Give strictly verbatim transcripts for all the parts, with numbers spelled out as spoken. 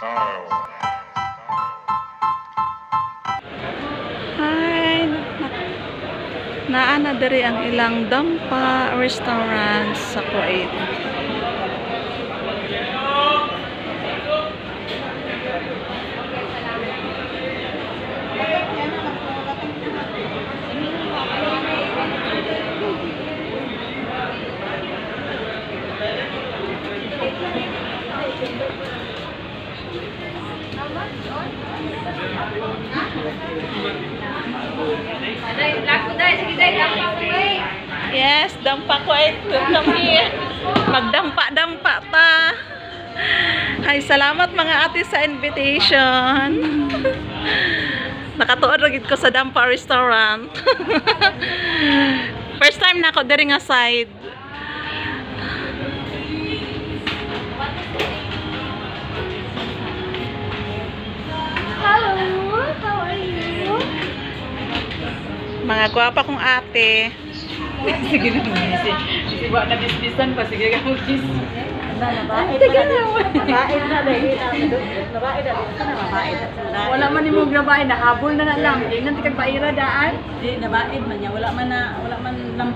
Hi, naa na diri ang ilang dampa restaurant sa Kuwait. Yes, dampa Kuwait. Kami magdampa-dampa ta. Ay, salamat mga ate sa invitation. Nakatuod ra gid ko sa dampa restaurant. First time na ako diri nga side. Hello, how are you? Mga gwapa kong ate. Sige na mo. Sige ba na bisbisan pa sige ka mo bis. Nabaid na nabaid na dahil nabaid na nabaid na. Wala man nimo grabahin na habol na na lang. Di nanti kag paira daan. Di nabaid man niya, wala man na wala man lam.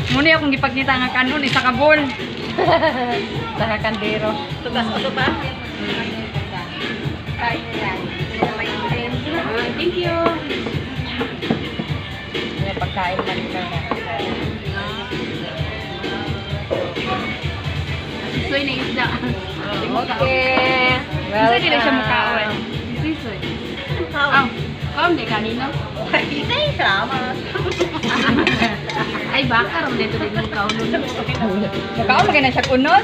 Muna akong gipakita nga kanon isa ka bowl. Saka kandero. Tugas ko ba? Ay, thank you. May pagkain man ka. Soy na isda. Okay. Isa din siya mukaon. Soy. Ah, kaon di kanino? Kita yung sama. Ay, baka ram dito din yung kaon. Mukaon lagi na siya kunod.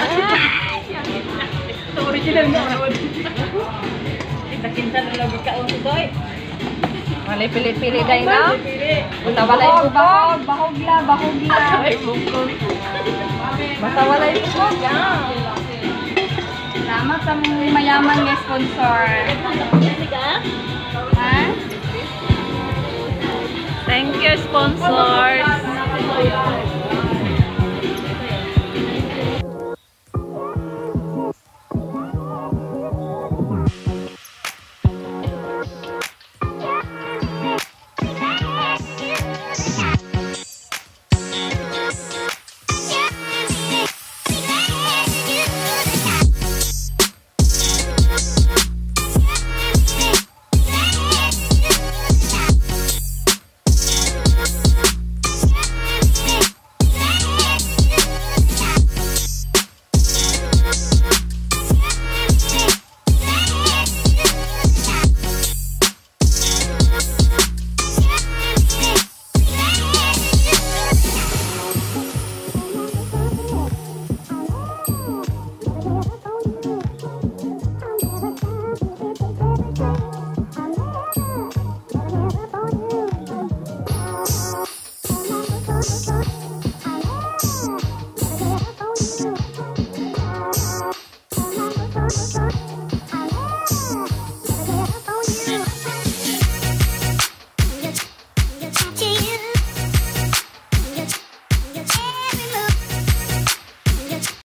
Ito original na kaon. Kita-kinsa na lagi ka ang tutoy. Malay pili-pili dahil na. Basta walay Bahog, bubog. bahog, bahogla, bahogla. Basta walay bubog. Salamat sa mga mayaman nga sponsor. Ha? Thank you, sponsors.